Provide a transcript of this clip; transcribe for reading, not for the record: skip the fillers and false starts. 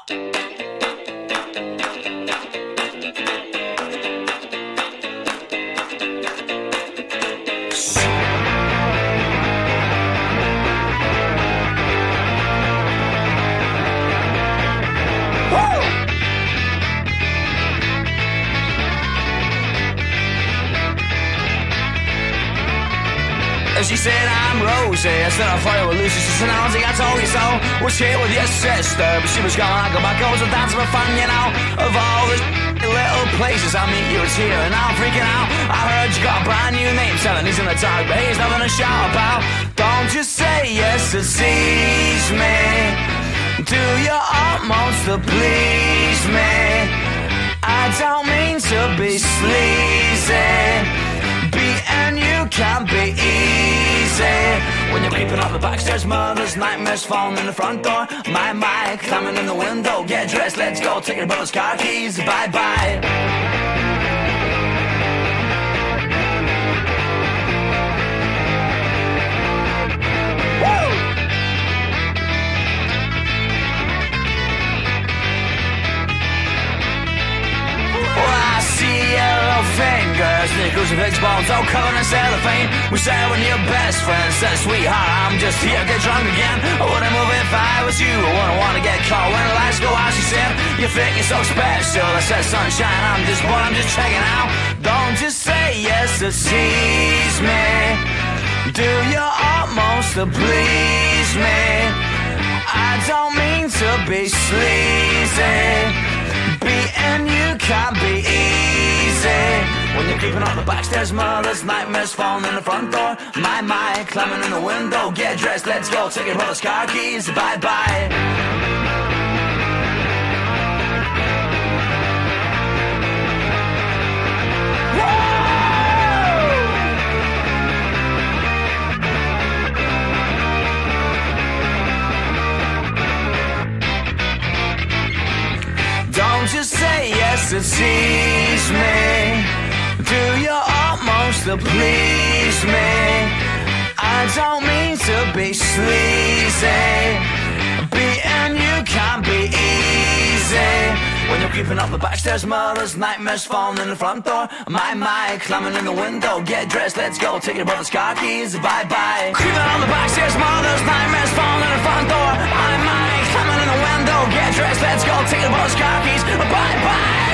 She said, I'm Rosie, I said I thought you were Lucy. She said, I told you so, was here with your sister. But she was gone, I go back home, so that's for fun, you know. Of all the little places I meet you, it's here, and I'm freaking out. I heard you got a brand new name, telling he's in the dark, but he's nothing to shout about. Don't just say yes to seize me, do your utmost to please me. I don't mean to be sleazy, and you can't be easy. When you're creeping up the backstairs, mother's nightmares falling in the front door. My, climbing in the window. Get dressed, let's go, take your brother's car keys, bye-bye. Fingers, the crucifix bones, all covered in cellophane. We say when your best friend says, sweetheart, I'm just here, get drunk again. I wouldn't move if I was you. I wouldn't want to get caught when the lights go out. She said, you think you're so special. I said, sunshine, I'm just bored, I'm just checking out. Don't just say yes to tease me, do your utmost to please me. I don't mean to be sleazy, and you can't be easy. When you're creeping up the backstairs, mother's nightmares falling in the front door. My, climbing in the window. Get dressed, let's go, take your brother's car keys, bye-bye. Don't just say yes to tease me, do your utmost to please me. I don't mean to be sleazy, and you can't be easy. When you're creeping up the backstairs, mother's nightmares falling in the front door. My, climbing in the window. Get dressed, let's go, take your brother's car keys, bye-bye. Creeping on the backstairs, mother's nightmares falling in the front door. My, climbing in the window. Get dressed, let's go, take your brother's car keys, bye-bye.